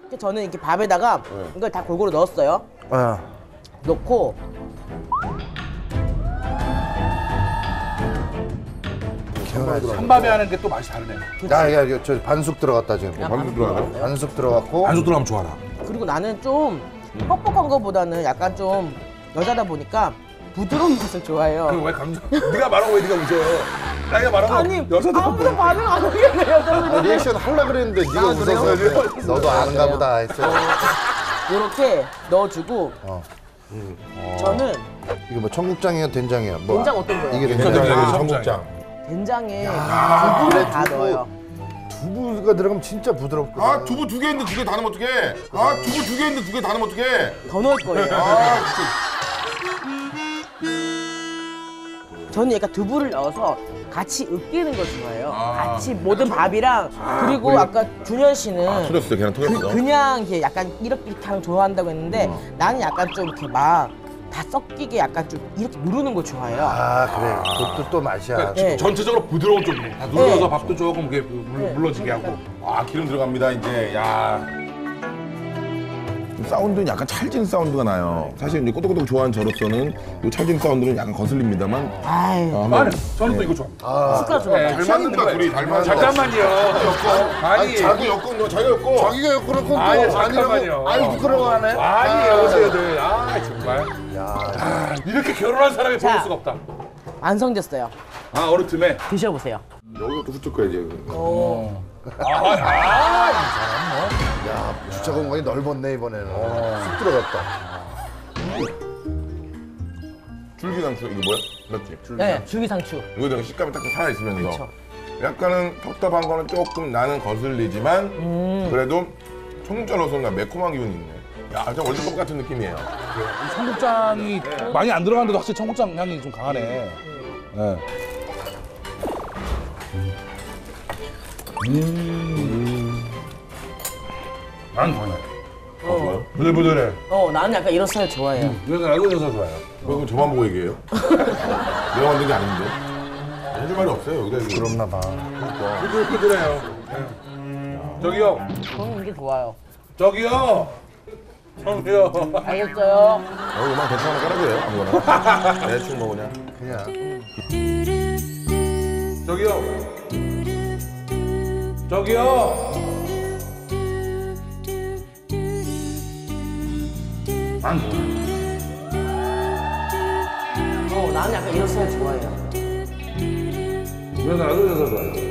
저는 이렇게 밥에다가 이걸 다 골고루 넣었어요. 넣고 한밤에 하는 게 또 맛이 다르네. 야, 저 반숙 들어갔다 지금. 반숙 들어가요? 반숙 들어갔고. 반숙 들어가면 좋아라. 그리고 나는 좀 뻑뻑한 거보다는 약간 좀 여자다 보니까 부드러운 맛을 좋아해요. 왜 감정? 네가 말하고 왜 네가 웃어? 나이가 말하고 아니 여자도 아무도 반응 안 하겠네 여자분이. 리액션 하려 그랬는데 네가 웃어서 너도 아는가 보다 했어. 이렇게 넣어주고 저는 이거 뭐 청국장이야 된장이야? 뭐 된장 어떤 거예요? 이게 된장이에요, 된장이야. 청국장. 된장에 두부를 다 넣어요. 두부가 들어가면 진짜 부드럽거든. 아, 두부 2개 있는데 2개 다 넣으면 어떡해? 아, 두부 2개 있는데 2개 다 넣으면 어떡해? 더 넣을 거예요. 아, 진짜. 저는 약간 두부를 넣어서 같이 으깨는 걸 좋아해요. 같이 모든 밥이랑 그리고 아까 준현 씨는 터졌어, 걔랑 터졌어. 그냥 이렇게 약간 이렇게 하면 좋아한다고 했는데 나는 약간 좀 이렇게 막 다 섞이게 약간 좀 이렇게 누르는 거 좋아해요. 아 그래. 그것도 또 맛이야. 네. 전체적으로 부드러운 쪽으로 다 눌러서 네. 밥도 조금 이렇게 물러지게 하고. 아, 기름 들어갑니다, 이제. 야. 사운드는 약간 찰진 사운드가 나요. 사실 이제 꼬독꼬독 좋아하는 저로서는 이 찰진 사운드는 약간 거슬립니다만. 아유, 아니, 저는 또 이거 좋아. 숟가락 좀 네. 잘 맞는다, 둘이 잘 맞는다. 잠깐만요. 아니, 자기 엮고, 너 자기가 엮고. 자기가 엮어놓고 또 아니, 잠깐만요. 아니 부끄러워하네. 아니, 여자들. 아, 정말. 아, 이렇게 결혼한 사람이 볼 자. 수가 없다. 완성됐어요. 아, 어느 틈에. 드셔보세요. 여기가 또 훌쩍 가야지. 야 주차 공간이 넓었네 이번에는. 쑥 들어갔다. 줄기상추, 이거 뭐야? 맞지? 네, 줄기상추. 이거 되게 식감이 딱 살아있으면서. 그쵸. 약간은 답답한 거는 조금 나는 거슬리지만 그래도 청국장으로서는 매콤한 기운이 있네. 야, 진짜 월드컵 같은 느낌이에요. 청국장이 많이 안 들어갔는데도 확실히 청국장 향이 좀 강하네. 네. 난 좋아요. 부들부들해. 나는 약간 이런 스타일 좋아해요. 그래서 나도 이래서 좋아요. 그럼 저만 보고 얘기해요? 내가 만든 게 아닌데. 해줄 말이 없어요, 여기다. 지금. 그렇나 봐. 부들부들해요. 저기요. 저는 이게 좋아요. 저기요. 저기요. 알겠어요? 음악 대충 하나 깔아줘요, 아무거나. 대충 뭐 그냥. 그냥. 저기요. 저기요. 안 좋아요. 나는 약간 이런 스타일 좋아해요. 그래서 나도 이래서 좋아요.